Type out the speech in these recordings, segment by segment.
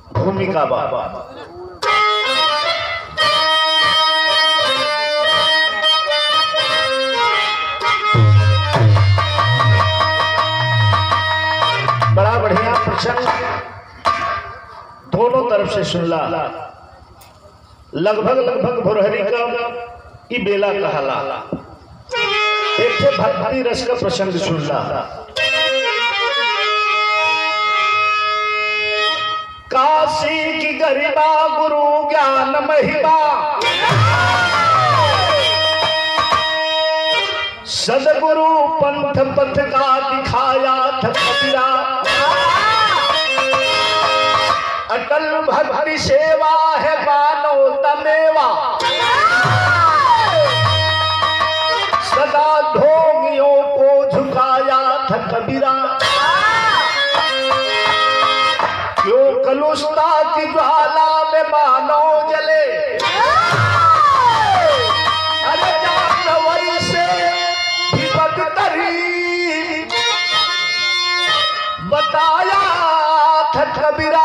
भूमिका बाबा बड़ा बढ़िया प्रसंग दोनों तरफ से सुनला। लगभग भोरहरी का ई बेला कहला। एक से भक्ति रस का प्रसंग सुनला। काशी की गरिमा गुरु ज्ञान महिमा सदगुरु पंथ पथ का दिखाया था कबीरा। अटल भक्ति सेवा है मानो तमेवा सदा ढोंगियों को झुकाया था कबीरा। क्यों कलुषता की ज्वाला में मानो जले अरे जानवर से भी बदतरी बताया था कबीरा।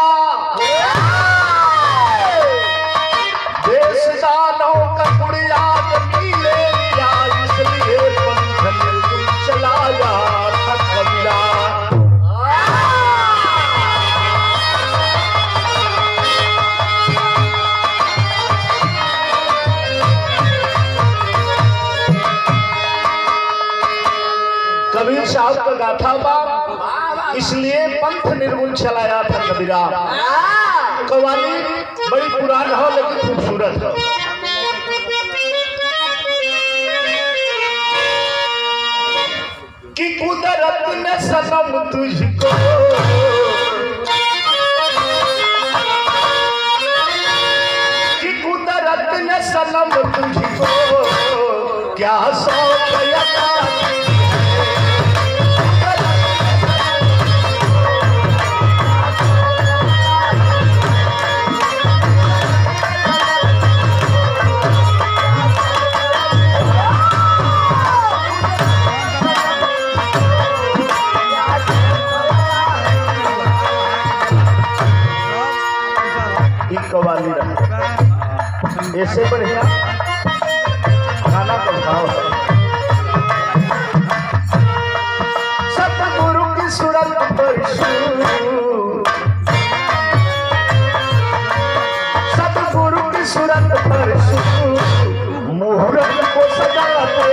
देश दानों का बुनियाद नीले लिया इसलिए पंथ निर्गुण चलाया था कबीरा। कबीर साहब का गाथा बा इसलिए पंथ निर्गुण चलाया था कबीरा। कव्वाली बड़ी पुरानी हो लेकिन खूबसूरत हो। कि कुदरत ने सनम तुझको कि कुदरत ने सनम तुझको क्या शौक लगा। कव्वाली ऐसे बढ़िया गाना का भाव है। सतगुरु की सूरत पर सतगुरु की सूरत पर मुहूर्त को सजाते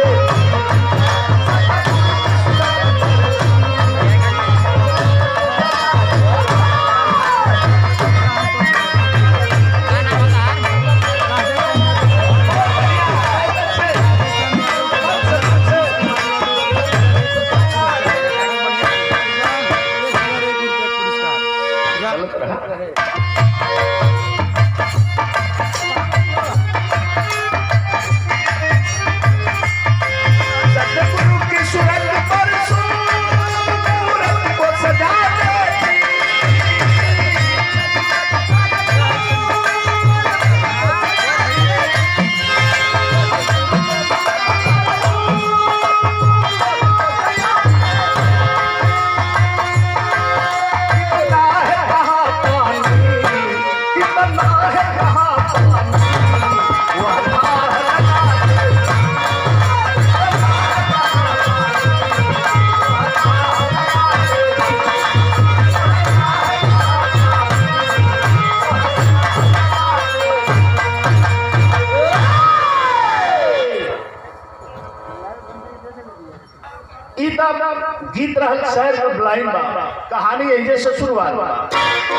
गीत रहल शायर का ब्लाइंड बा। कहानी यही से शुरुआत बा।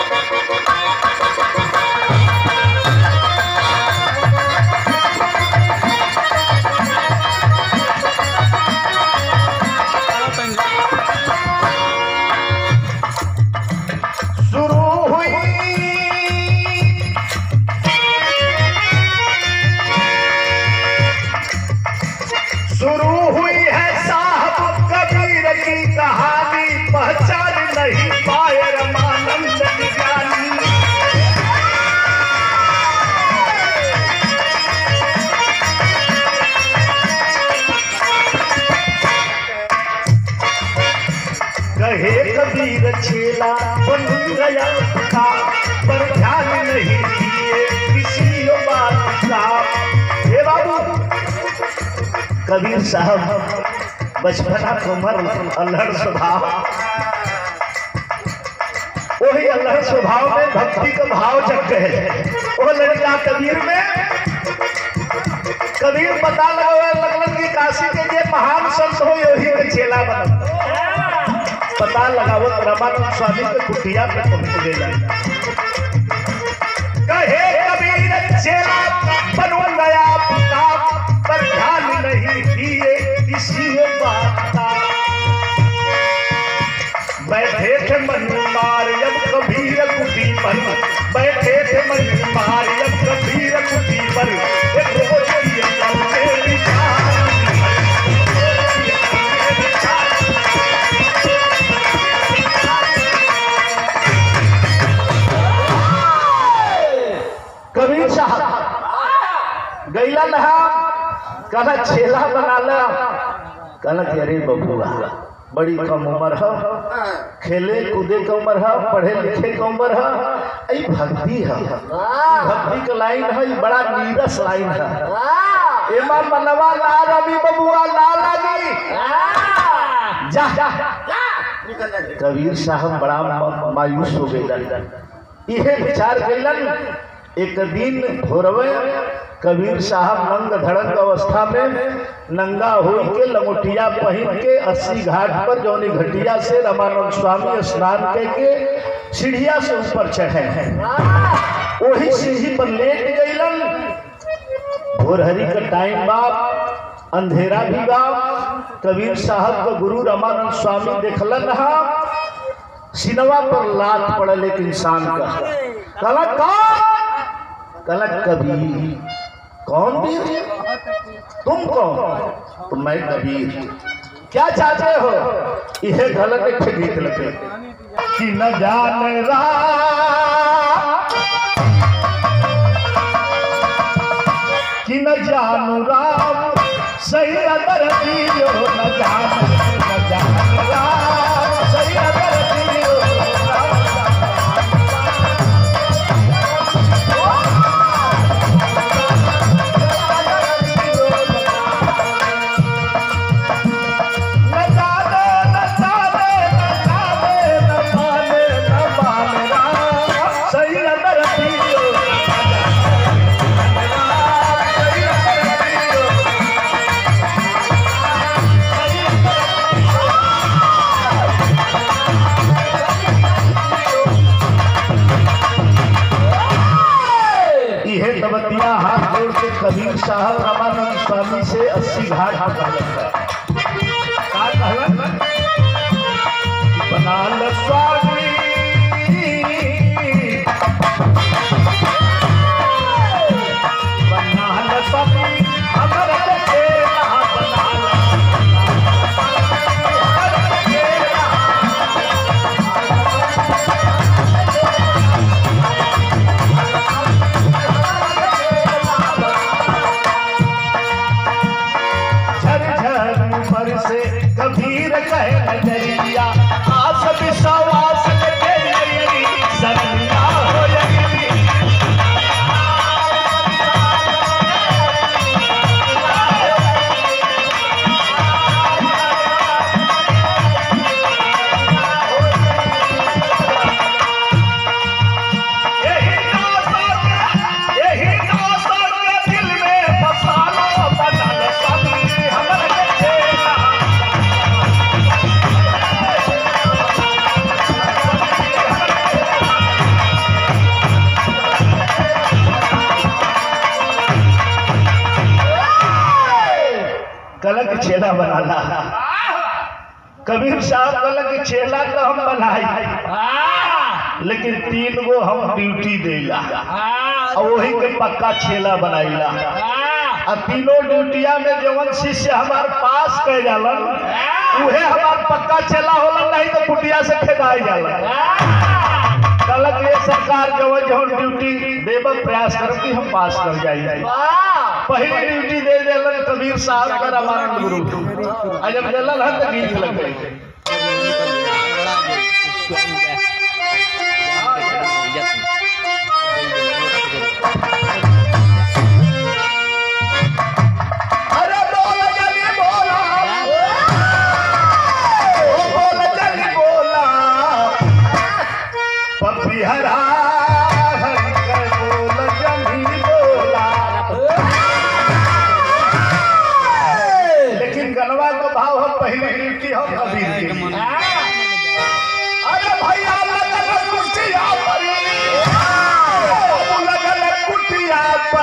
शुरू हुई है साहब कबीर की कहानी पहचान नहीं पाए रमानंद ज्ञानी। कबीर साहब बचपना कुमर अल्हड़ स्वभाव, वही अल्हड़ स्वभाव में भक्ति का भाव जग गए। वो लड़का कबीर में कबीर पता लगल कि काशी के जे महान संत हो वही के चेला बनल। पता लगावत रामानंद स्वामी के कुटिया पे पहुंच गया। कहे कबीर चेला बनूंगा आपका, पर ध्यान नहीं दिए इसी बात का। बैठे थे मन मार जब कबीर कुटी पर, बैठे थे मन मार जब कबीर कुटी पर, एक रोज ये चलते विचार। कबीर साहब गैला नहा कहना छेला बना ला। कहना कि अरे बबुआ बड़ी कम उम्र है, खेले कूदे का उम्र है, पढ़े लिखे का उम्र है, ये भक्ति है, भक्ति का लाइन है, ये बड़ा नीरस लाइन है। एमा मनवा ना रवि बबुआ ना लगी जा। कबीर साहब बड़ा मायूस हो गए। यह विचार कैलन। एक दिन भोरवे कबीर साहब नंग धड़क अवस्था में नंगा हो के लंगोटिया पहन के 80 घाट पर जौनी घटिया से रामानंद स्वामी स्नान करके सीढ़िया से ऊपर चढ़े हैं। वही सीढ़ी पर लेट गईलन। भोरहरी का टाइम बाप, अंधेरा भी बाप। कबीर साहब का गुरु रामानंद स्वामी देखलन हा सिनवा पर लात पड़ल एक इंसान का। कहला कहला कबीर। कौन वीर? तुम कौन? तो मैं कबीर। क्या चाहते हो? यह गलत एक गीत लगे कि न जाने कि न जानू राम सही अगर दियो, न जान राम सही अगर दियो। हाथ जोड़ के कबीर साहब रामानंद स्वामी से 80 घाट बना ल स्वामी बना ल स्वामी अमर से कबीर कहे नजरिया आस विश्वास के सरनिया हो कलक चेला बनाना। कबीर साहब कलक चेला तो हम बनाई, लेकिन 3 गो हम ड्यूटी देला और वही के पक्का चेला बनाईला। और तीनों ड्यूटिया में जवन शिष्य हमार पास कर जाला उहे हमार पक्का चेला होला, नहीं तो कुटिया से खेदाई जाला। कलक ये सरकार जवन जवन ड्यूटी देव प्रयास कर कि हम पास कर जाए। पहली ड्यूटी दे दिलन कबीर साहब का रामानंद गुरु, जब दिलन है तो गीत लग गई। अरे बोल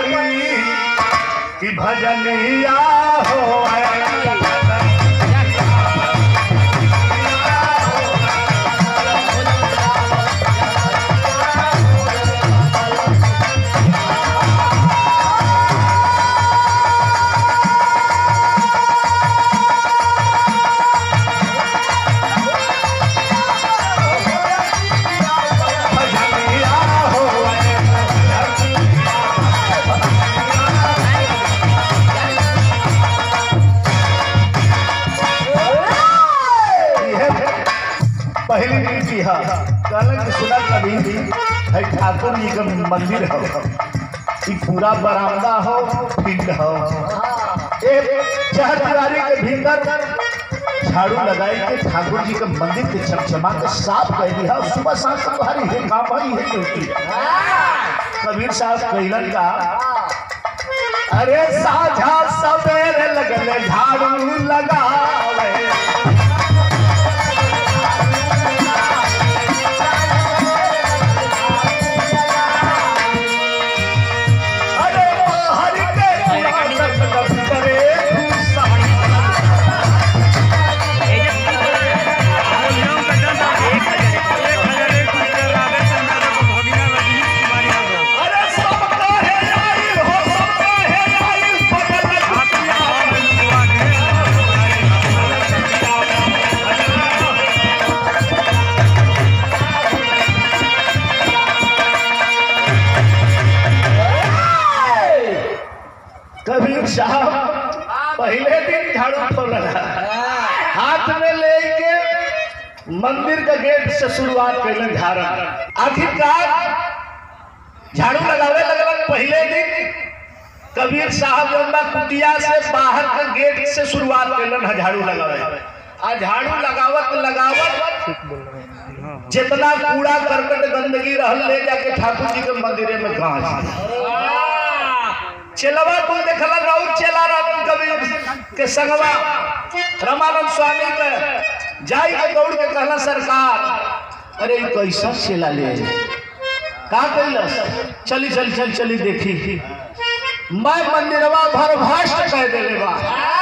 परी कि भजनिया हो पहली नीति है कहलन सुना कभी है ठाकुर जी का मंदिर हो पूरा बरामदा हो फील्ड हो चहरदीवारी के भीतर झाड़ू लगाई के ठाकुर जी के मंदिर के चमचमा के साफ कर दिया सुबह शाम तुम्हारी है काम भाई है ड्यूटी कबीर साहब कहलन का अरे साझा सवेरे लगले झाड़ू लगावे कबीर साहब पहले दिन झाड़ू खोला हाथ में लेके मंदिर का गेट से शुरुआत कैलन झाड़ा आखिरकार झाड़ू लगावे लगलन पहले दिन कबीर साहब लंबा कुटिया से बाहर के गेट से शुरुआत कैलन झाड़ू लगावे आ झाड़ू लगावत जितना कूड़ा करकट गंदगी रहल ले जाके ठाकुर जी के मंदिर में गांव चेलवा को देखला राउर चेला रावण कबीर के संगवा रामानंद स्वामी के जाई के दौड़ के कहला सरकार अरे कैसा चेला ले का कैलस चली देखी मैं मंदिरवा भर भ्रष्ट कह देले बा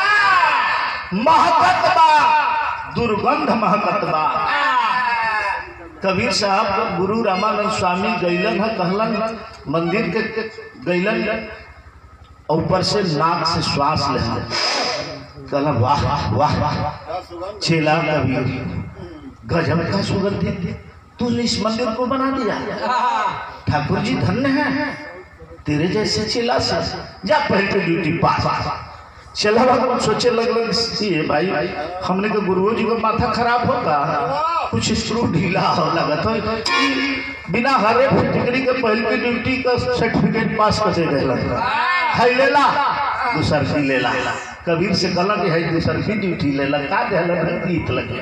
महकत बा दुर्गंध महकत बा कबीर साहब गुरु रामानंद स्वामी गैलन है कहलन मंदिर के गैलन ऊपर से नाक से श्वास लेना कहला वाह वाह चेला कबीर गजब का सुगंध तूने इस मंदिर को बना दिया ठाकुर जी धन्य है तेरे जैसे चेला से जा पहले तो ड्यूटी पास चला बाबा सोचे लगल ये भाई हमने के गुरुओं जी को माथा खराब होगा कुछ स्क्रू ढीला हो लगा तो बिना हरे डिग्री के पहले की ड्यूटी का सर्टिफिकेट पास कर दे है लेला दूसर लेला कबीर से कहला कि है दूसर की ड्यूटी लेला का देला गीत लगे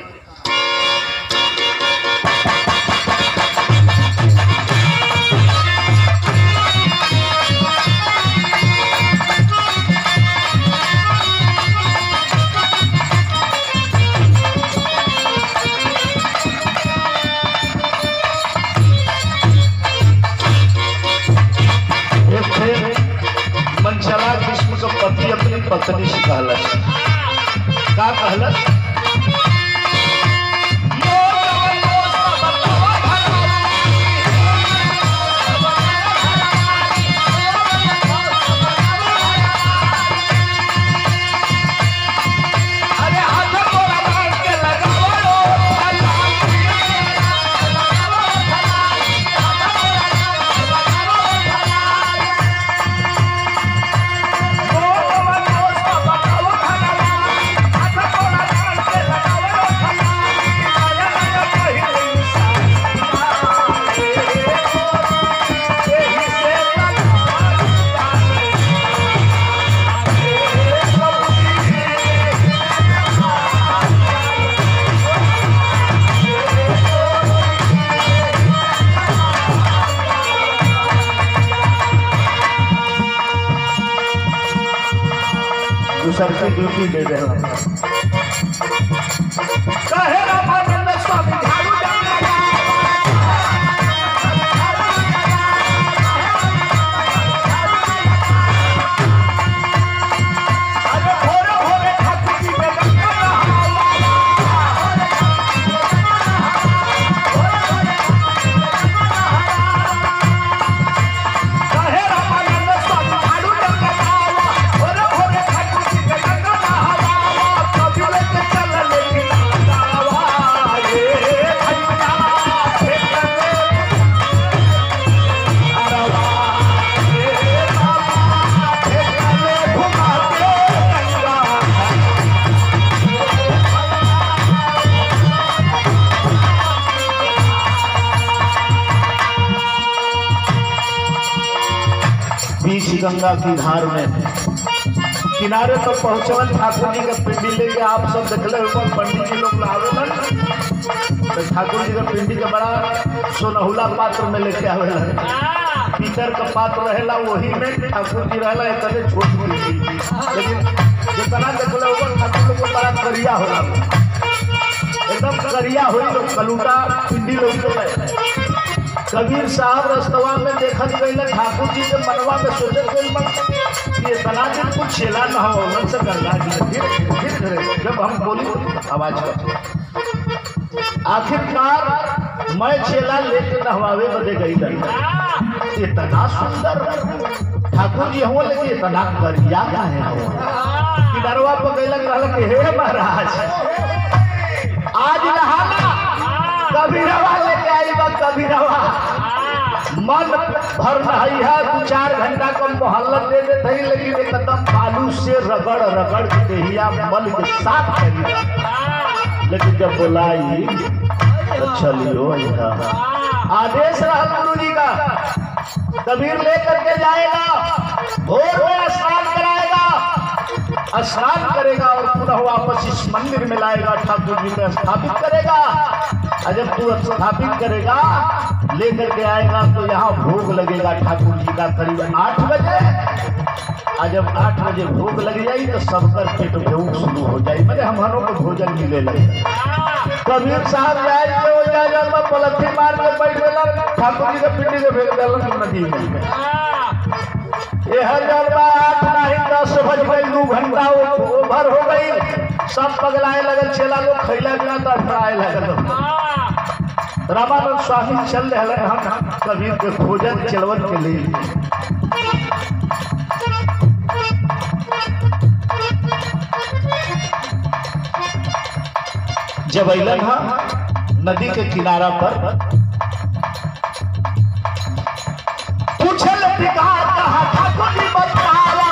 मनचला किस्म का पति अपनी पत्नी से कहलस का कहलस दूसर की ड्यूटी दे दे कहे रामानंद स्वामी झाड़ू बीच गंगा की धार में किनारे पर पहुंचवन ठाकुर जी का पिंडी लेके आप सब देखले ऊपर पंडित जी लोग आवेलन तो ठाकुर जी का पिंडी के बड़ा सोनहुला पात्र में लेके आवेलन पीतर का पात्र रहेला वही में ठाकुर जी रहेला इतने छोट पिंडी लेकिन जितना देखले ऊपर ठाकुर लोग को बड़ा करिया होला एकदम करिया हुई लोग कलूटा पिंडी लोग कबीर साहब रस्तवा में देखत गई ठाकुर जी के मनवा में सोचत गई ये तना दिन कुछ छेला न हो से गंगा जी फिर जब हम बोली आवाज कर आखिरकार मैं छेला लेके नहवावे बदे गई इतना सुंदर ठाकुर जी हुआ लेकिन इतना करिया का है किनारवा पर गई कि हे महाराज आज नहाना कबीरवा लेके आई बा कबीरवा मन भर रही है 2-4 घंटा का मोहल्लत दे देते ही लेकिन एकदम बालू से रगड़ रगड़ के मल के साथ करी लेकिन जब बुलाई तो चलियो आदेश रहा गुरु जी का कबीर लेकर के जाएगा भोर में स्नान कराएगा स्नान करेगा और पुनः वापस इस मंदिर में लाएगा ठाकुर जी को स्थापित करेगा और जब तू स्थापित करेगा लेकर के आएगा तो यहाँ भोग लगेगा ठाकुर जी का करीब 8 बजे और जब 8 बजे भोग लग जाए तो सबका पेट भूख शुरू हो जाए मतलब हमारों को भोजन मिले लगे कबीर साहब जाए पलथी मार के बैठ गया ठाकुर जी के पिंडी के फेंक दिया नदी में ये हर जलवा 8 नहीं 10 बज गई 2 घंटा ओवर हो गई सब पगलाए लगल चला लोग खैला बिना तो अटराए लगल रामानंद स्वामी चल रहे हम कबीर के खोजन चलवन के लिए जब अलन नदी के किनारा पर पूछल ठाकुर जी बतावा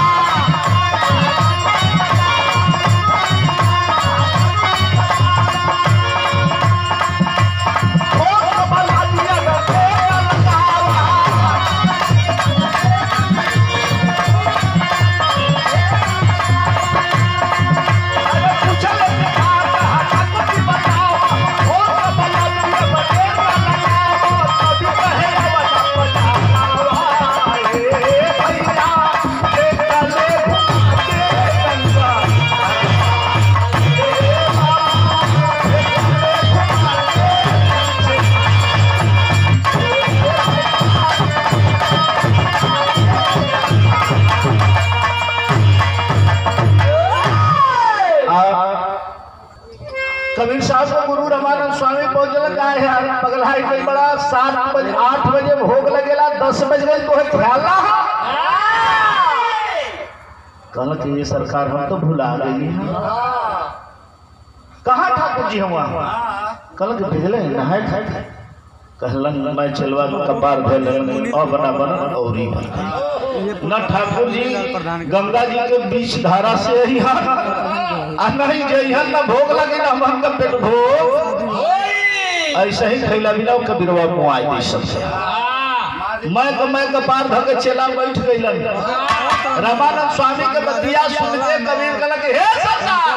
कबीर साहब को गुरु रामानंद स्वामी पहुंचल का है पगलाई कोई बड़ा 7 बजे 8 बजे भोग लगेला 10 बज गए तो ख्याल ना कल कि ये सरकार हम तो भुला गई है कहाँ ठाकुर जी हुआ कल के भेजले नहाए खाए कहलन मैं चलवा कपार भेल अब ना बन और न ठाकुर जी गंगा जी के बीच धारा से ही नहीं जइहन न भोग लगे न हम का पेट भोग ऐसे ही खैला बिना कबीरवा मुआई दी सबसे मैं कपार धो के चला बैठ गइलन रामानंद स्वामी के बतिया सुनते कबीर कहला कि हे सरकार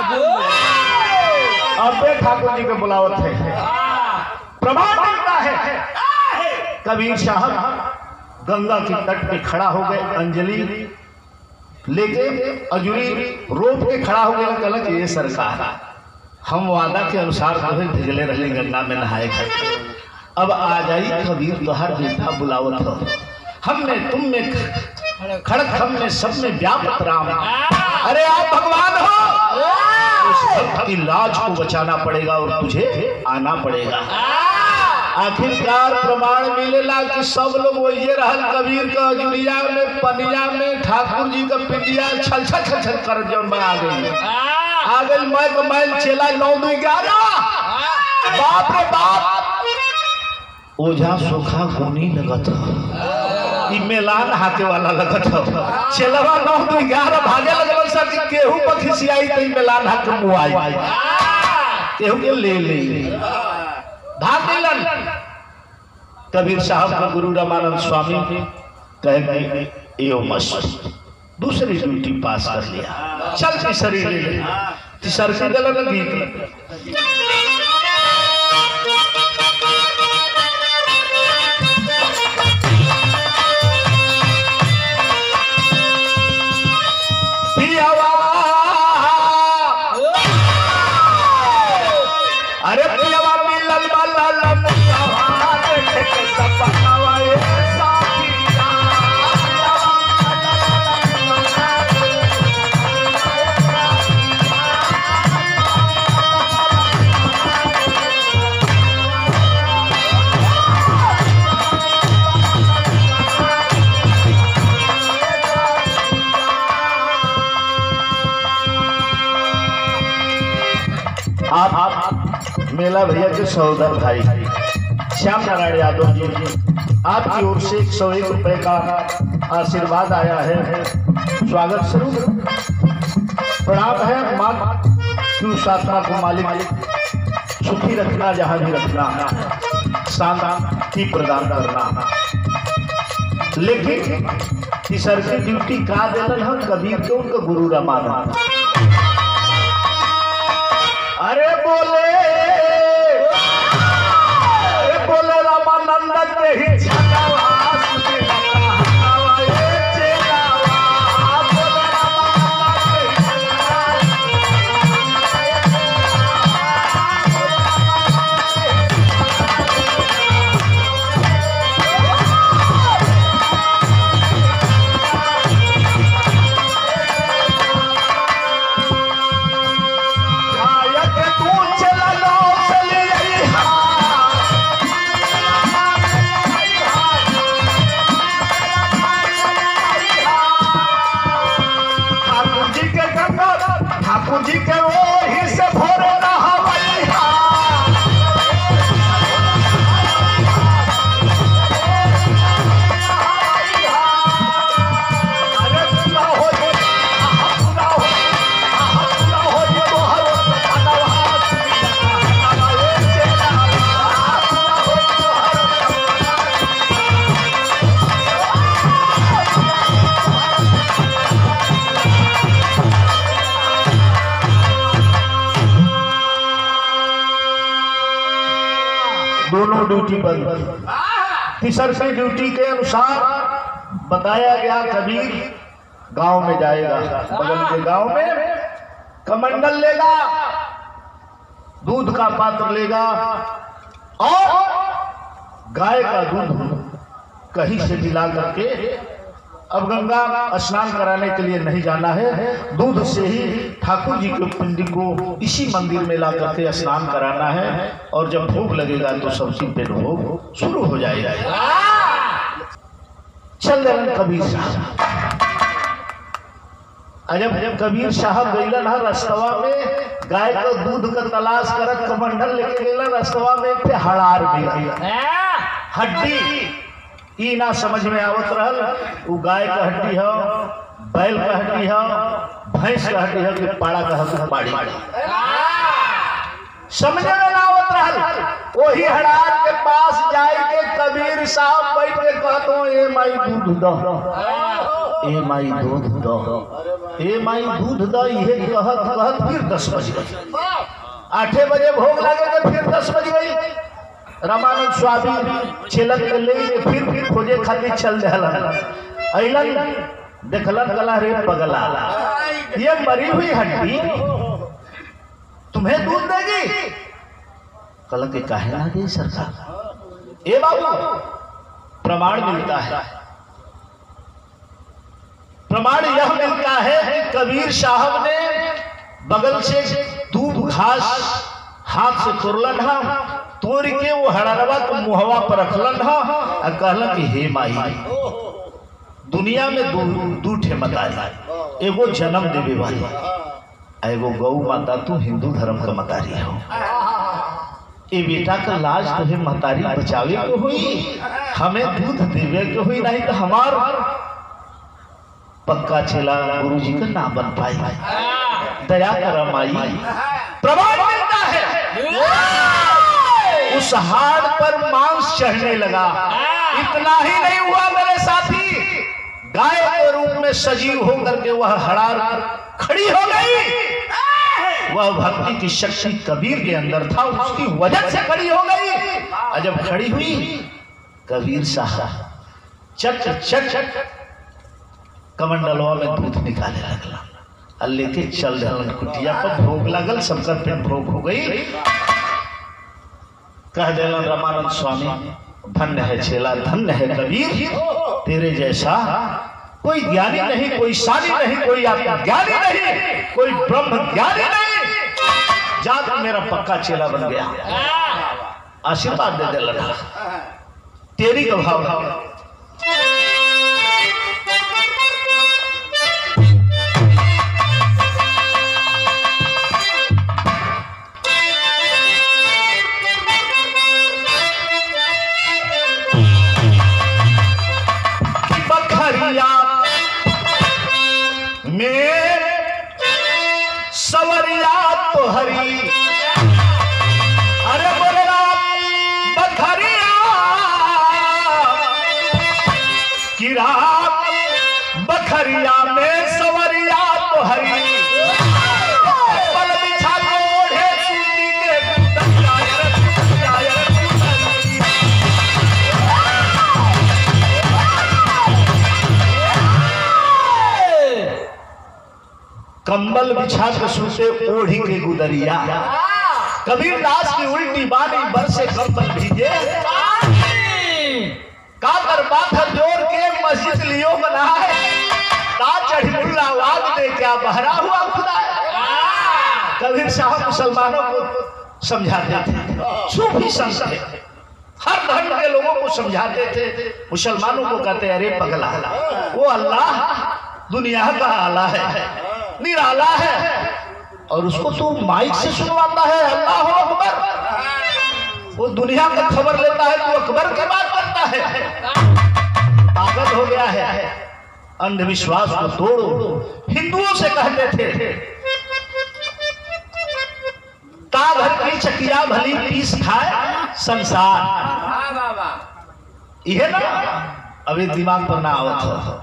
अबे ठाकुर जी के बुलावत है प्रमाण मिलता है कबीर साहब गंगा के तट पे खड़ा हो गए अंजलि लेके अजूरी रोप के खड़ा हो गया कहला कि ये सरकार हम वादा के अनुसार भिजले रहे गंगा में नहाए खाए अब आ जाई कबीर तोहर बेटा बुलावत हो हमने तुम में खड़क हमने सब में व्यापक राम अरे आप भगवान हो उस भक्त की लाज को बचाना पड़ेगा और तुझे आना पड़ेगा आखिरकार प्रमाण मिलेला कि सब लोग वही रहल कबीर का अजुरिया में पनिया में ठाकुर जी का पिंडिया छल छल छल छल कर जौन में आ गई मैं चेला 9-2-11 बाप रे बाप ओझा सोखा गुनी लगत मेलान हाथे वाला लगत चेलवा 9-2-11 भागे लगल सर कि केहू पर खिसियाई तो मेलान हाथ मुआई केहू के ले भाग दिलन कबीर साहब का गुरु रामानंद स्वामी कह गए यो मस्त दूसरी ड्यूटी पास कर लिया, चल तीसरी ले ले, तीसर से गलत गीत अरे पियावा मिलल वाला आप मेला भैया के सहोदर भाई श्याम नारायण यादव जी आपकी ओर से 101 रुपए का आशीर्वाद आया है, स्वागत स्वरूप प्रणाम है। मां की उस आत्मा को मालिक सुखी रखना, जहां भी रखना, शांति प्रदान करना। लेकिन तीसर की ड्यूटी का देना हम कबीर के उनका गुरु रमाना। अरे बोले रामानंद के ही छकावास में हवा ये चेलावा, बोले रामानंद ठाकुर जी के ओही से भोरे नहावैया, अरे पूरा हो तोहर दोनों ड्यूटी बंद। तीसर से ड्यूटी के अनुसार बताया गया कबीर गांव में जाएगा, बगल के गांव में कमंडल लेगा, दूध का पात्र लेगा और गाय का दूध कहीं से मिला करके, अब गंगा स्नान कराने के लिए नहीं जाना है, दूध से ही ठाकुर जी के पिंडी को इसी मंदिर में ला करके स्नान कराना है। और जब भोग लगेगा तो सबसे पहले भोग शुरू हो जाएगा। चल रहे कबीर साहब, जब कबीर साहब गईलन है रस्तवा में, गाय का दूध का तलाश करत कमंडल लेके गईलन, रस्तवा में एक हड़ार मिला, हड्डी ई ना समझ में आवत रहल, वो गाय का हड्डी है, बैल का हड्डी है, भैंस का हड्डी है कि पाड़ा का हड्डी पाड़ी, समझ में ना आवत रहल। वही हड़ार के पास जाए के कबीर साहब बैठ के कहतो ए माई दूध दो, ए माई दूध दो, ए माई दूध दो, ये कहत कहत फिर 10 बज गए। 8 बजे भोग लगे तो फिर 10 बज गई। रामानंद स्वामी छेलक के ले फिर खोजे खातिर चल अलन, देखलन गला रे पगला, ये मरी हुई हड्डी तुम्हें दूध देगी? कल के काहे ना दे सरकार? ए बाबू प्रमाण मिलता है, प्रमाण यह मिलता है कि कबीर साहब ने बगल से दूध घास हाथ से तोड़लन है, तोड़ के वो हड़रवा को मुहवा पर रखलन है और कहलन कि हे माई, दुनिया में दू ठे मतारी, एगो जन्म देवे वाली, एगो गौ माता, तू हिंदू धर्म का मतारी हो, ये बेटा का लाज तुहे मतारी बचावे को हुई, हमें दूध देवे को हुई, नहीं तो हमार पक्का चेला गुरु जी का ना बन पाई, दया कर माई। प्रमाण मिलता है उस हाड़ पर मांस चढ़ने लगा। इतना ही नहीं हुआ मेरे साथी, सजीव होकर के वह हड़ार खड़ी हो गई। वह भक्ति की शक्ति कबीर के अंदर था, उसकी वजह से खड़ी हो गई। और जब खड़ी हुई कबीर साहब चट चट चट कमंडलवा में दूध निकाले लगला और लेके चल रहे कुटिया पर। भोग लगल, सबका पेट भोग हो गई। कह दिलन रामानंद स्वामी, धन्य है चेला, धन्य है कबीर, तेरे जैसा कोई ज्ञानी नहीं, कोई सानी नहीं, कोई ज्ञानी नहीं, कोई ब्रह्म ज्ञानी नहीं। जा तू मेरा पक्का चेला बन गया, आशीर्वाद दे दे लगा तेरी का भाव। सवरिया तो हरी, अरे बोला बखरिया की रात, बखरिया में सवरिया तो हरी, पल बिछा के ओढ़े सूती के कंबल बिछा के सूते ओढ़ी के गुदरिया। कबीर दास की उल्टी बानी बरसे कंबल भीजे, काकर पाथर जोड़ के मस्जिद लियो बनाए, ता चढ़ी मुल्ला आवाज दे क्या बहरा हुआ खुदा। कबीर साहब मुसलमानों को समझाते थे, सूफी संत थे, हर धर्म के लोगों को समझाते थे। मुसलमानों को कहते अरे पगला, वो अल्लाह दुनिया का आला है, निराला है, और उसको तू माइक से सुनवाता है अल्लाह अकबर। वो दुनिया का खबर लेता है, तू अकबर की बात करता है। पागल हो गया है। अंधविश्वास को तोड़ो। हिंदुओं से कहते थे ताघर की चकिया भली पीस खाए संसार, यह ना अभी दिमाग पर ना आवत हो।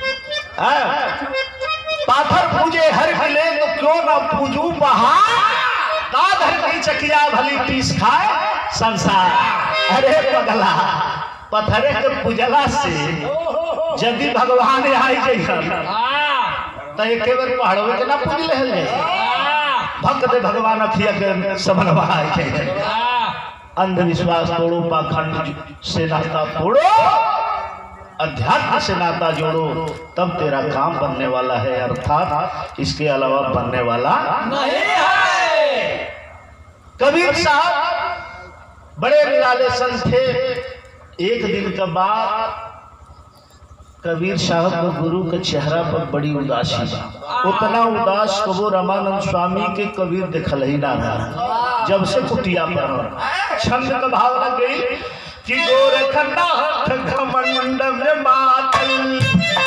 पाथर पूजे हर मिले तो क्यों ना पूजू पहाड़, दाधर की चकिया भली पीस खाए संसार। अरे पगला, पत्थरे के पूजला से यदि भगवान आई जाइए तो एक बार पहाड़ों के ना पूज ले, भक्त दे भगवान अखिया के समनवा आई जाइए। अंधविश्वास तोड़ो, पाखंड से नाता तोड़ो, अध्यात्म से नाता जोड़ो, तब तेरा काम बनने वाला है, अर्थात इसके अलावा बनने वाला नहीं है। कबीर साहब बड़े निराले संत थे। एक दिन का बाद कबीर साहब को गुरु के चेहरा पर बड़ी उदासी था। उतना उदास कबो रामानंद स्वामी के कबीर देखल ही ना रहा। जब से कुटिया पर छंद का भाव लग गई कि गोरखना घमंड में मातल,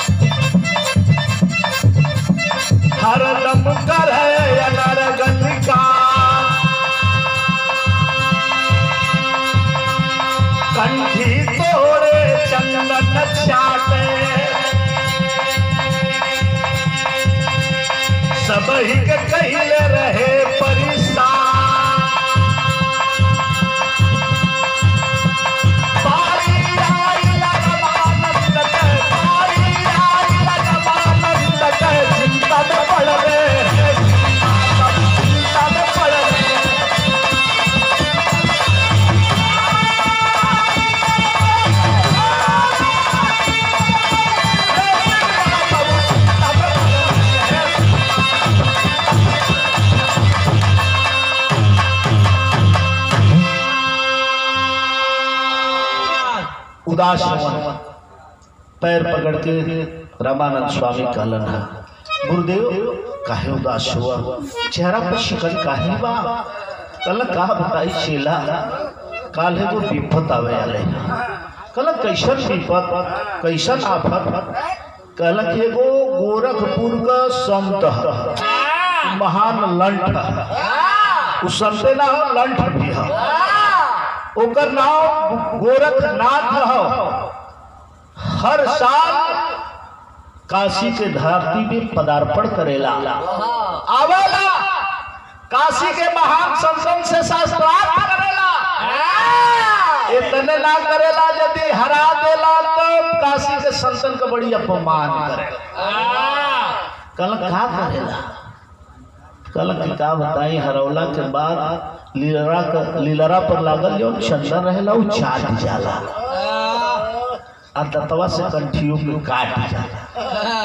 हर दम कर है अनरगन का, कंठी तोड़े चंदन चाटे, सबही के कहिले रहे परेशान, उदास पैर पकड़ के रामानंद स्वामी कहलन है, गुरुदेव काहे उदास हुआ, चेहरा पर शिकन काहे बा। कहल का बताई चेला, काल है वो विपत आवे आले। कहल कैसन विपत, कैसन आफत। कहल कि एगो गोरखपुर का संत है, महान लंठ है, उस संते ना हो लंठ भी है, ओकर नाम गोरखनाथ हो। हर साल काशी के धरती पे पदार्पण करेला, आवेला काशी के महान संतन से शास्त्रार्थ करेला, इतने ना करेला यदि हरा देला तो काशी के संतन का बड़ी अपमान करेला। कल का करेला, कल का बताई हरौला के बाद लीलरा पर लागल जो चंदन रहेला वो चाट जाला और दतवा से कंठियों को काट जाला।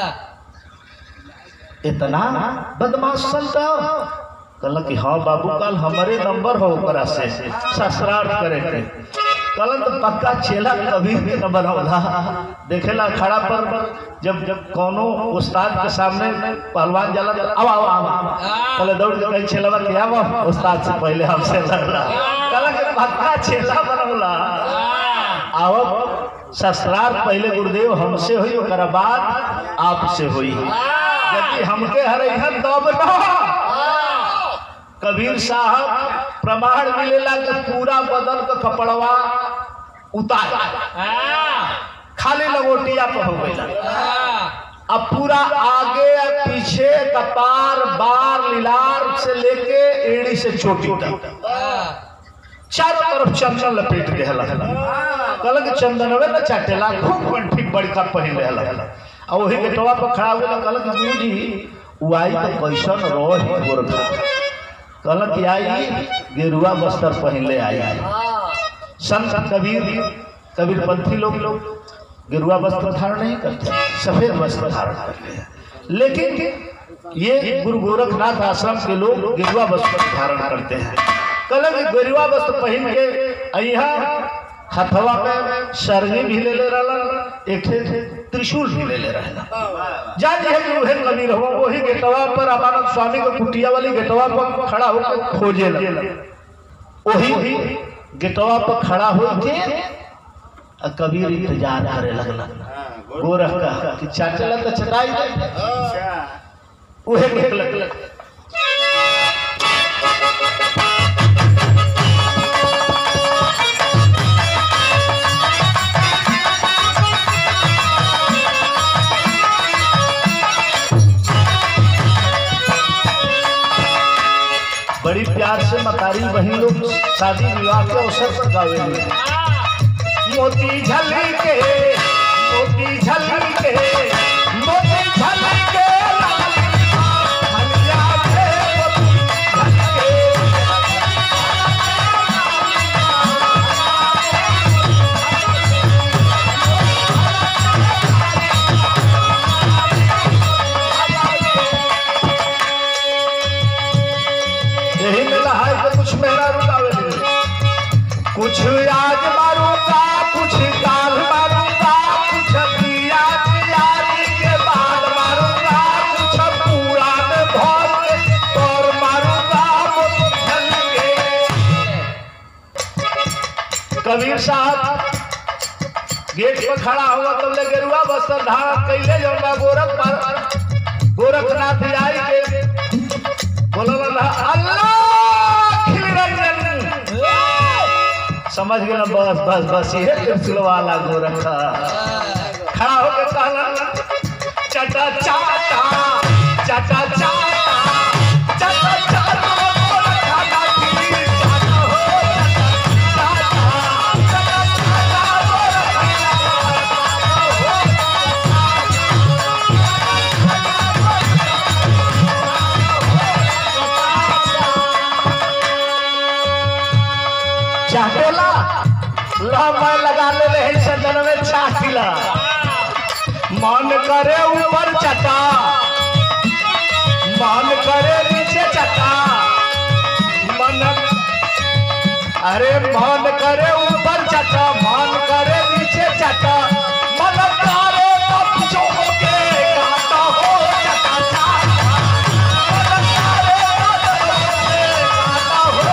इतना बदमाश संत कल कि हाँ बाबू कल हमारे नंबर हो ओकरा से शास्त्रार्थ करे के। कल तो पक्का चेला कभी भी न बनौला। देखेला खड़ा पर जब कोनो उस्ताद के सामने पहलवान जाला तो आवा आवा आवा कल दौड़ के कहीं चेला के आवा उस्ताद से पहले हमसे लड़ला। कल के पक्का चेला बनौला। आओ शास्त्रार्थ पहले गुरुदेव हमसे हुई ओकरा बाद आपसे हुई। यदि हमके हरैहन तब न कबीर साहब प्रमाण मिलेला कि पूरा बदन का कपड़वा उतार खाली लंगोटिया पर हो गया। अब पूरा आगे पीछे कपार बार लीलार से लेके एड़ी से चोटी तक चारों तरफ चंदन लपेट देहला। कल के चंदनवे न चाटेला खूब कंठी बड़ी का पहन रहला और वही गेटवा पर खड़ा हुआ। कल के गुरुजी उआई तो कैसन रही गोरखा। कल की आई गेरुआ वस्त्र पहन ले आई। संत कबीरपंथी लोग गेरुआ वस्त्र धारण नहीं करते, सफेद वस्त्र धारण करते हैं। लेकिन ये गुरु गोरखनाथ आश्रम के लोग गेरुआ वस्त्र धारण करते हैं। कल गेरुआ वस्त्र पहन के यहाँ हथवा में सरगी भी ले रहला, एक त्रिशूल भी ले रहला। जान है कि वह कबीर हो वही गेटवा पर अमानत स्वामी के कुटिया वाली गेटवा पर खड़ा होकर खोजे लगे। वही गेटवा पर खड़ा होके कबीर इंतजार करे लगला गोरख का कि चाचला तो चटाई दे। वह गेट लग बड़ी प्यार से मतारी बहन लोग शादी विवाह के अवसर पर गावेंगे। मोती झली के मोती झली के मोती झली के कुछ मेरा रुकावे कुछ आज मारूंगा कुछ काल मारूंगा कुछ दिया के बाद मारूंगा कुछ पूरा में भर के और मारूंगा। कबीर साहब गेट पर खड़ा हुआ तब ले गेरुआ वस्त्र धारण कैले जाऊंगा गोरखनाथ आई के बोला अल्लाह समझ गए। बस बस बस ये त्रिशूल वाला गोरख खड़ा होकर कहला चाटा चाटा चाटा चाटा चाटा चाटा चाटेला मैं लगा ले रहे चंदन में चाटिला मन करे ऊपर चटा मन करे नीचे चटा मन अरे मन करे ऊपर चटा मन करे नीचे चटा मन करे जो के काटा हो चटा चाटा मन करे काटा हो।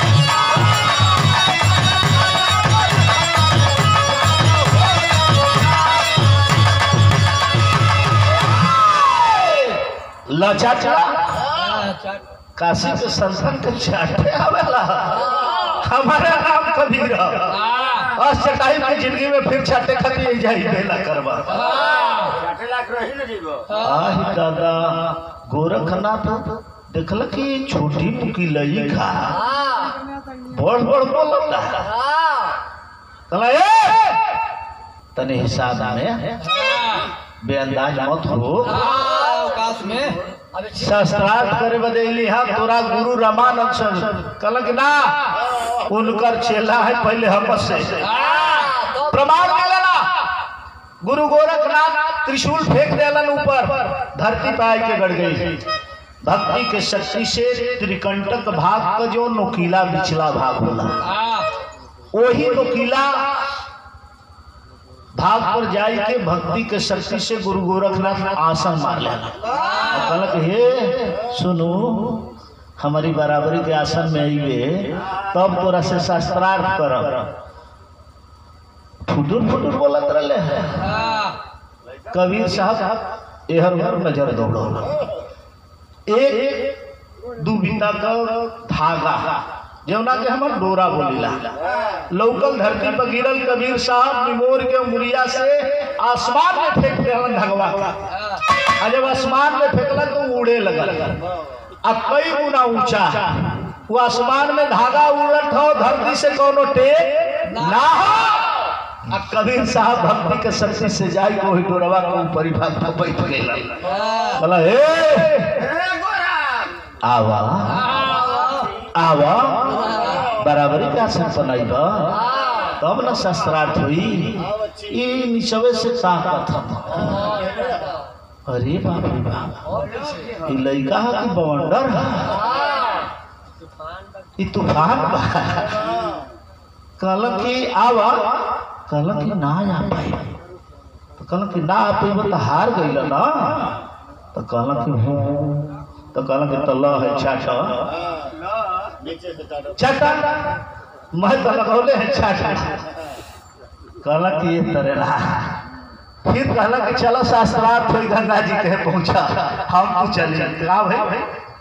लचाचा काशी के संतन के चाटे आवेला हमारा नाम कबीर। चटाई में जिंदगी में फिर चाटे खाती जाई बेला करवा। आही दादा गोरखनाथ देखल कि छोटी मुकी लई खा बड़ बड़ बोलता कहला ए तने हिसाब में बेअंदाज मत हो अवकाश में शास्त्रार्थ करे बदेली हा तोरा गुरु रामानंद कहल कि ना उनकर चेला है पहले हमसे प्रमाण मिला ना गुरु गोरखनाथ त्रिशूल फेंक देलन ऊपर धरती पे आके गड़ गई भक्ति के शक्ति से त्रिकंटक भाग का जो नोकीला बिचला भाग होला वही नोकीला भाग पर जाए के भक्ति के शक्ति से गुरु गोरखनाथ आसन मार लेना कहलक हे सुनो हमारी बराबरी के आसन में आइए तब तोरा से शास्त्रार्थ करब फुटुर फुटुर बोलत रहे हैं कबीर साहब एहर उहर नजर दौड़ो एक दुबिता का धागा जौना के हमर डोरा बोलीला लौकल धरती पर गिरल कबीर साहब निमोर के उंगलिया से आसमान में फेंक देलन धगवा का जब आसमान में फेंकला तो उड़े लगल अब कई गुना ऊंचा वो आसमान में धागा उड़त हो धरती से कोनो टेक ना हो अब कबीर साहब भक्ति के शक्ति से जाई को ही डोरवा को ऊपर ही भाग बैठ गेला बोला हे आवा आवा बराबरी का आसन बनाइबा तब न शास्त्रार्थ हुई ये निचवे से ताकत अरे बाप रे बाप ये लड़का है कि बवंडर है ये तूफान बा कहल कि आवा कहल कि ना आ पाई तो कहल कि ना आ पाई तो हार गई ना तो कहल कि हूँ तो कहल कि तल्ला है चाचा चाचा मैं तो लगौले है चाचा कहला कि ये तरह फिर कहला कि चलो शास्त्रार्थ हुई गंगा जी के पहुंचा हम तो चले का भाई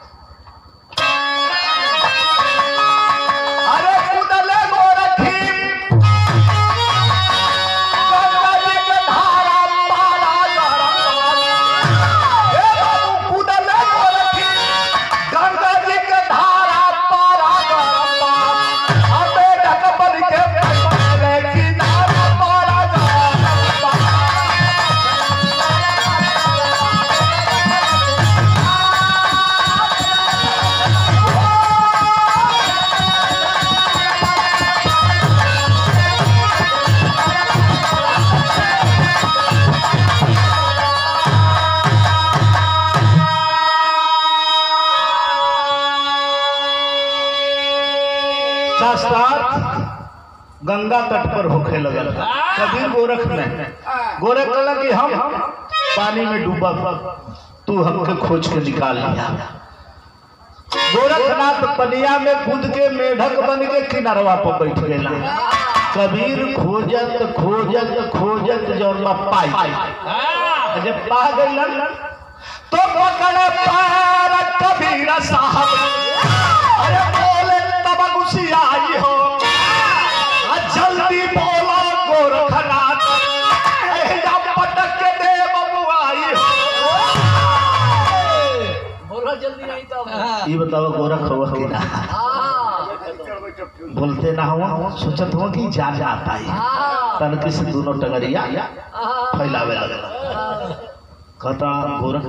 अरे कुदले गोरखी गंगा जी के धारा पारा कुदले गोरखी गंगा जी के धारा पारा हमें ढकबन के की धारा पारा गंगा तट पर होखे लगल कबीर गोरख में गोरख कहला कि हम पानी में डूबा तू हमके खोज के निकाल लिया गोरखनाथ पनिया में कूद के मेढक बन के किनारवा पर बैठ गेला कबीर खोजत खोजत खोजत जब पाई जब पा गइलन तो पकड़ पार कबीर साहब अरे बोले तब गुस्सियाई हो जल्दी बोला गोरखनाथ पटक के दे बबुआई बोला जल्दी नहीं तो ये बताओ गोरख हुआ कि ना बोलते ना हुआ सोचत हुआ कि जान आता है तनकी से दोनों टंगरिया फैलावे लगल कहता गोरख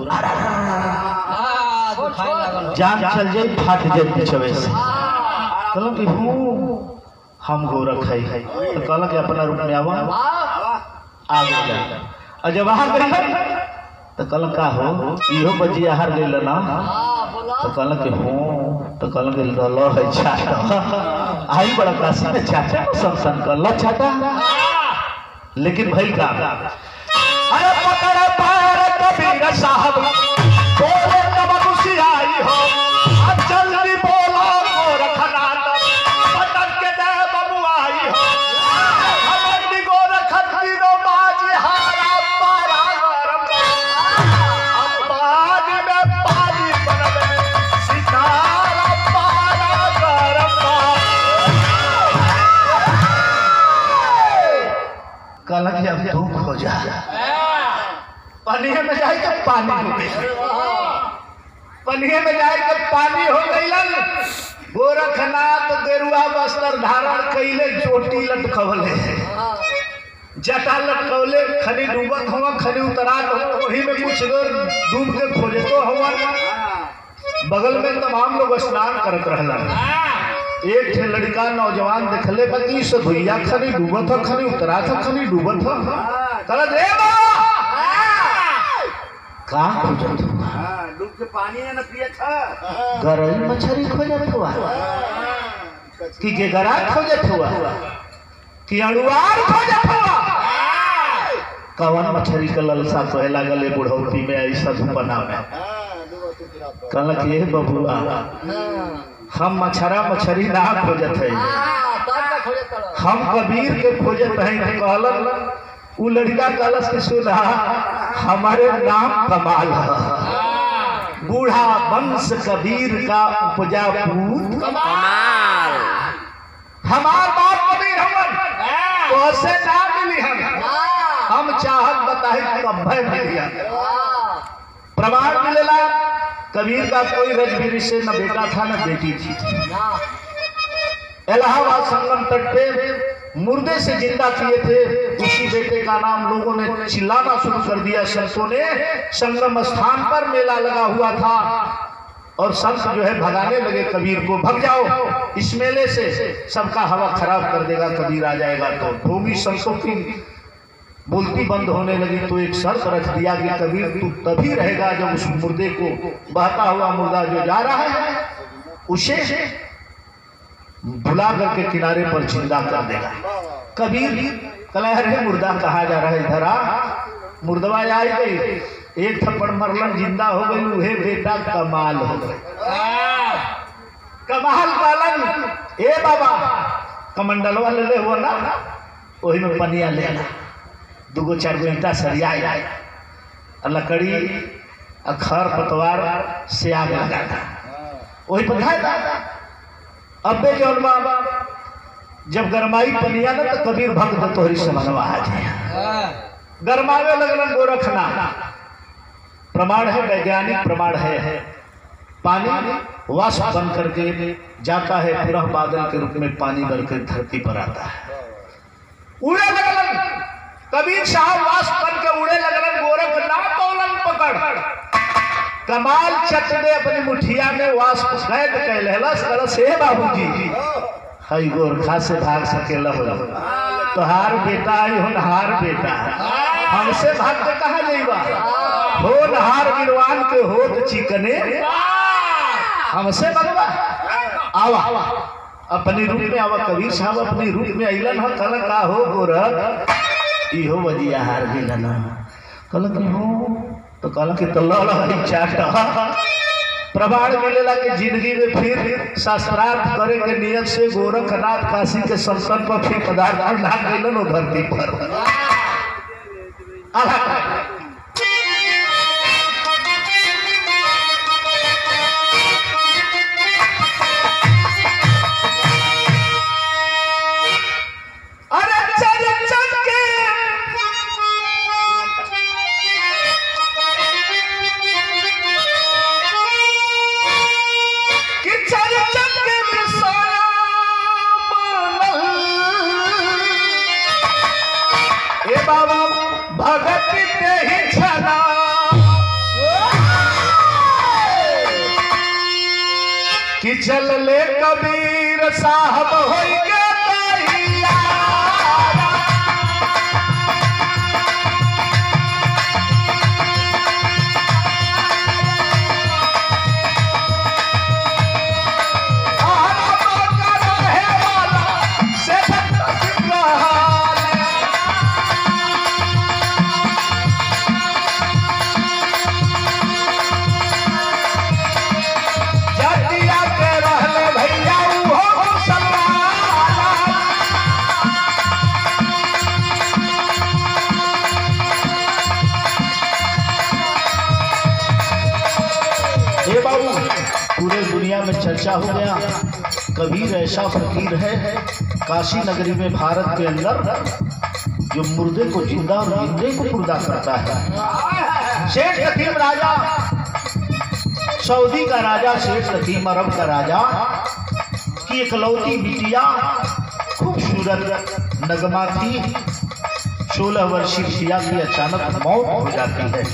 जान चल जाए फाट जाए पीछे से कहलो कि हूँ हम गोरख है तो कहल कि अपना रूप में आवा आ गया और जब आ गई तो कहल का हो इहो बजिया हार गई ना तो कहल कि हूँ तो कहल कि लो है चाटा आई बड़ा काशी में चाचा संसन कर लो चाटा लेकिन भाई का अरे पकड़ पैर कबीर साहब बोले तब गुस्सियाई हो जल्दी बोलो गोरखनाथ पटक के दे बबुआई हो हमारी गोरखत की नो बाजी हारा पारा गरम पानी में पानी बनवे सितारा पारा गरम कहला कि अब तू खो जा पनिया में जाए के पानी हो गई, पनिया में जाए के पानी हो गईलन। गोरखनाथ गेरुआ वस्त्र धारण कैले, चोटी लटकवले, जटा लटकवले, खनी डूबत हुआ, खनी उतरात हुआ, वही में कुछ लोग डूब के खोजतो हुआ। बगल में तमाम लोग स्नान करत रहलन। एक ठे लड़का नौजवान देखले बकी से भैया खनी डूबत हो, खनी उतरात हो, खनी डूबत हो। कहला दे का खोजत हो? डूब के पानी है ना पिए था। गरई मछली खोजत हुआ कि गेगरा खोजत हुआ कि अड़ुआर खोजत हुआ? कवन मछली का ललसा कहे लागले बुढ़ौती में ऐसा धुपना में। कहलक ये बबुआ हम मछरा मछली ना खोजत है, हम कबीर के खोजत है। कहलन उ लड़का कहलस के सुना हमारे नाम कमाल है, बूढ़ा वंश कबीर का उपजा पूत कमाल। हमार बाप कबीर हमन तो से ना मिली, हम चाहत बताए कब मिलिया। प्रमाण मिलेला कबीर का कोई रजबीरी से न बेटा था न बेटी थी। इलाहाबाद संगम तट पे मुर्दे से जिंदा किए थे, उसी बेटे का नाम लोगों ने चिल्लाना शुरू कर दिया। संतों ने संगम स्थान पर मेला लगा हुआ था और संत जो है भगाने लगे कबीर को, भग जाओ इस मेले से, सबका हवा खराब कर देगा, कबीर आ जाएगा। तो भूमि संतों की बोलती बंद होने लगी। तो एक शर्त रख दिया कि कबीर तू तभी रहेगा जब उस मुर्दे को, बहता हुआ मुर्दा जो जा रहा है उसे बुला करके किनारे पर जिंदा कर देगा। कबीर कहला अरे मुर्दा कहा जा रहा है, इधर आ। मुर्दवा आई गई, एक थप्पड़ मरलन, जिंदा हो गई। उहे बेटा कमाल हो गए। कमाल पालन ए बाबा कमंडलवा ले ले हुआ ना, वही में पनिया ले ला, दुगो चार गो ईटा सरिया लकड़ी खर पतवार से आग लगा था, वही पर खाए। अबे जौन बाबा जब गरमाई पनिया ना तो कबीर भक्त तोहरी समनवा आ जाए। गरमावे लगलन गोरखनाथ। प्रमाण है, वैज्ञानिक प्रमाण है। पानी वाष्प बन करके जाता है, पूरा बादल के रूप में पानी बनकर धरती पर आता है। उड़े लगलन कबीर साहब, वाष्प बन के उड़े लगलन। गोरखनाथ बोलन पकड़ कमाल चट दे अपनी मुठिया में वाष्प कैद कह लेलस। कलस हे बाबूजी हई गोरखा से भाग सकेला हो, तोहार बेटा आई होनहार बेटा, हमसे भाग के कहा जाइबा? होनहार विद्वान के होत चिकने, हमसे भगवा आवा अपने रूप में आवा। कबीर साहब अपने रूप में अइलन ह। कल का हो गोरख इहो बजिया हार गेलन। कल की हो तो कल के तो लड़ चाटा। प्रमाण मिलेला कि जिंदगी में फिर शास्त्रार्थ करे के नियत से गोरखनाथ काशी के संतन पर फिर पदार्थ ना गइलन धरती पर। कि चल ले कबीर साहब होइगे पूरे दुनिया में चर्चा हो गया। कबीर ऐसा फकीर है काशी नगरी में भारत के अंदर जो मुर्दे को जिंदा और जिंदे को मुर्दा करता है। शेख हकीम राजा, सऊदी का राजा शेख हकीम, अरब का राजा की इकलौती बिटिया, खूबसूरत नगमा थी। 16 वर्षीय सिया की अचानक मौत हो जाती है।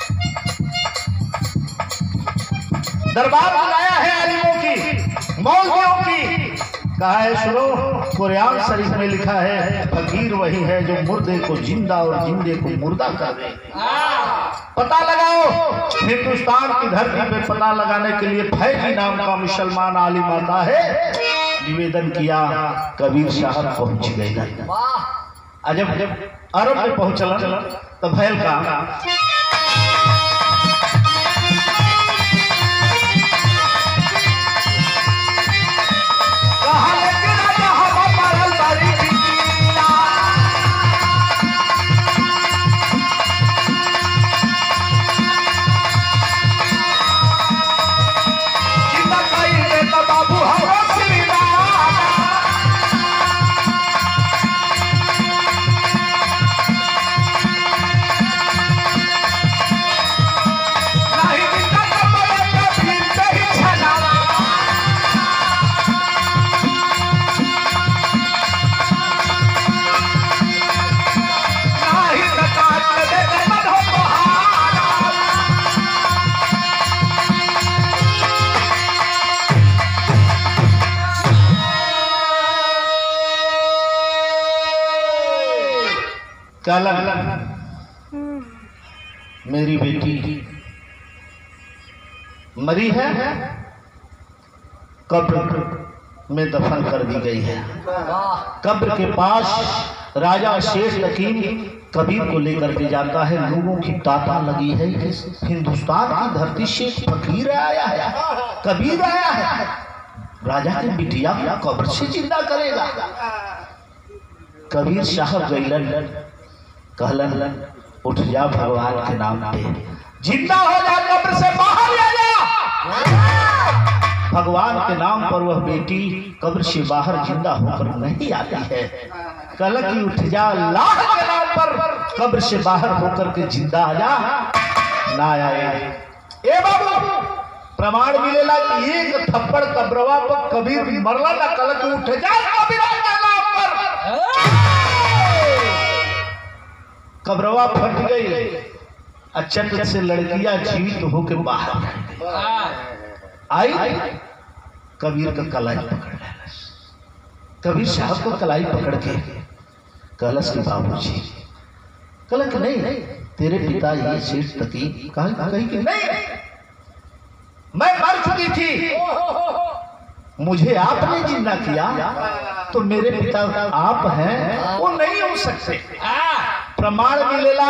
दरबार बुलाया है आलिमों की, मौलवियों की। कहा है सुनो, कुरान शरीफ में लिखा है फकीर वही है जो मुर्दे को जिंदा और जिंदे को मुर्दा कर दे। पता लगाओ। हिंदुस्तान की धरती पे पता लगाने के लिए फैजी नाम का मुसलमान आलिम आता है। निवेदन किया, कबीर साहब पहुंच गए। जब अरब में पहुंचल तो भैल का मेरी बेटी मरी है, कब्र में दफन कर दी गई है। कब्र के पास राजा शेख हकीम कबीर को लेकर के जाता है। लोगों की ताता लगी है, हिंदुस्तान की धरती से फकीर आया है, कबीर आया है, राजा की बिटिया कब्र से जिंदा करेगा। कबीर साहब गईलन, कहलन उठ जा भगवान के नाम पे, जिंदा हो जा, कब्र से बाहर आ जा। भगवान के नाम पर वह बेटी कब्र से बाहर जिंदा होकर नहीं आती है। कहला कि उठ जा, अल्लाह के नाम पर कब्र से बाहर होकर के जिंदा आ जा। ना आए। ए बाबू, प्रमाण मिलेला कि एक थप्पड़ कब्रवा पर कबीर मरला ना। कहला कि उठ जा कबीर के नाम पर। कब्रवा फट गई। अचानक से लड़कियां जीवित होकर बाहर आई। कबीर का कलाई पकड़ लेलस। कबीर साहब को कलाई पकड़ के कहलस कि बाबूजी, कहला कि नहीं तेरे पिता ये शेख तकी कही कि नहीं, मैं मर चुकी थी, मुझे आपने जिंदा किया, तो मेरे पिता आप हैं, वो नहीं हो सकते। प्रमाण मिलेला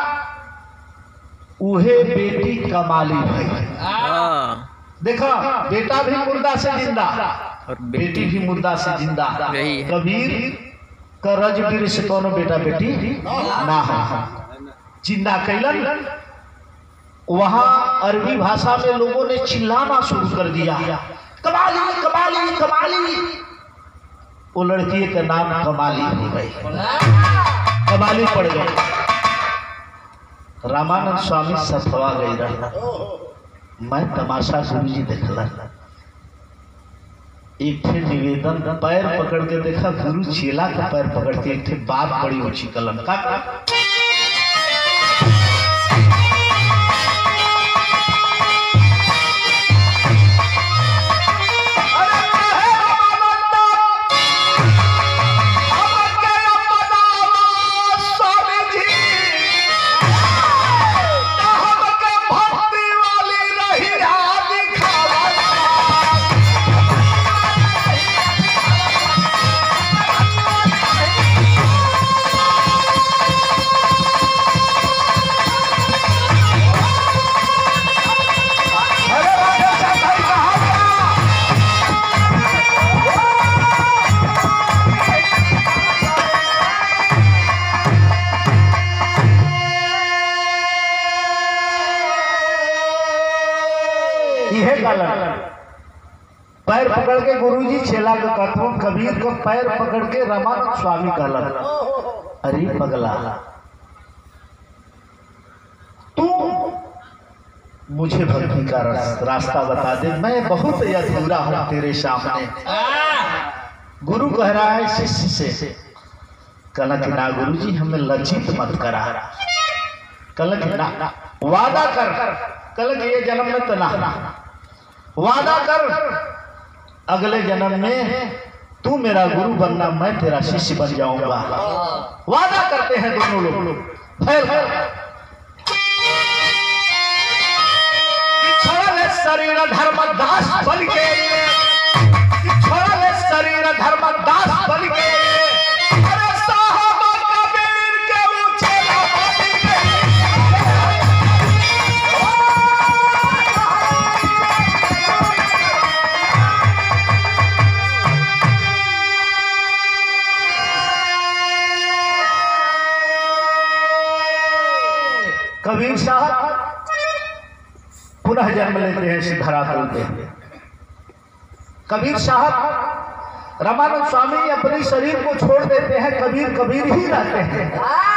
उहे बेटी कमाली भाई। देखा, बेटा भी मुर्दा से जिंदा और बेटी भी मुर्दा से जिंदा। कबीर का रजवीर से कोनो बेटा बेटी ना हो, जिंदा कैलन। वहां अरबी भाषा में लोगों ने चिल्लाना शुरू कर दिया, कमाली कमाली कमाली। वो लड़की का नाम कमाली हो गई, कमाली पड़ गई। रामानंद स्वामी सफवा गई रहा। मैं तमाशा गुरुजी देखला, एक थे निवेदन, पैर पकड़ के देखा, गुरु चेला का पैर पकड़ के, एक थे बात बड़ी ऊंची कलम का पैर पकड़ के गुरुजी चेला का कहते, कबीर को पैर पकड़ के रामानंद स्वामी कहला, अरे पगला, तू मुझे भक्ति का रास्ता बता दे, मैं बहुत अधूरा हूँ तेरे सामने। गुरु कह रहा है शिष्य से, कहला कि ना गुरु जी हमें लज्जित मत करा, कहला कि ना वादा कर, कहला कि ये जन्म में तो ना, वादा कर अगले जन्म में तू मेरा गुरु बनना, मैं तेरा शिष्य बन जाऊंगा। वादा करते हैं दोनों लोग। शरीर धर्म दास बन के, शरीर धर्म दास बन के, अरे साहब कबीर के ऊंचे कबीर साहब पुनः जन्म लेते हैं सिद्धरातल पे। कबीर साहब रामानंद स्वामी अपने शरीर को छोड़ देते हैं, कबीर कबीर ही रहते हैं।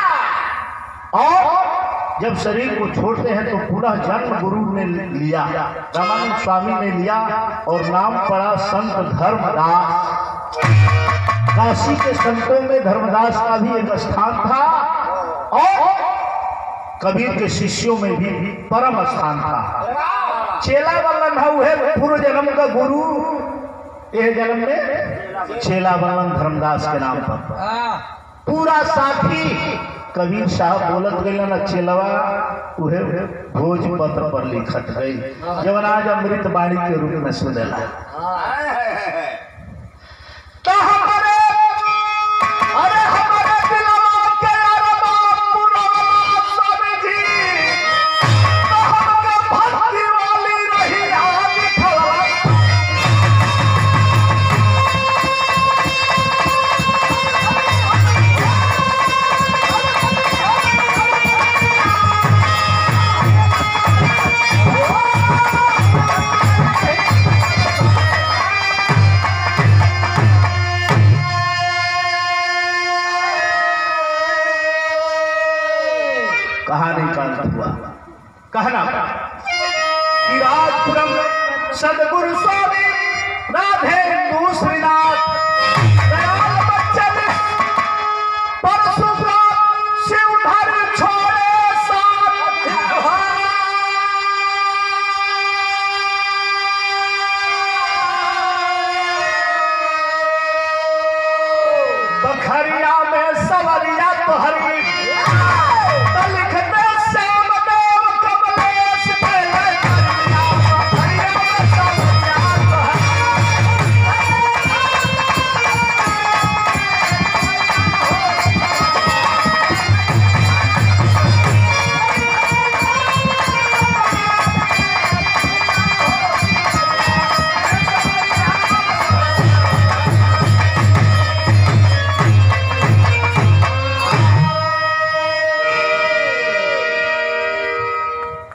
और जब शरीर को छोड़ते हैं तो पुनः जन्म गुरु ने लिया, रामानंद स्वामी ने लिया और नाम पड़ा संत धर्मदास। काशी के संतों में धर्मदास का भी एक स्थान था और कबीर के शिष्यों में भी परम स्थान था। चेला बल्लन है पूर्व जन्म का गुरु, यह जन्म में चेला बल्लन धर्मदास के नाम पर पूरा साथी। कबीर साहब बोलत गए ना चेलवा उहे भोजपत्र पर लिखत गई, जवन आज अमृत बाणी के रूप में सुनेला। तो हमारे कहानी का अंत हुआ। कहना कि राजपुरम सदगुरु स्वामी राधे श्रीनाथ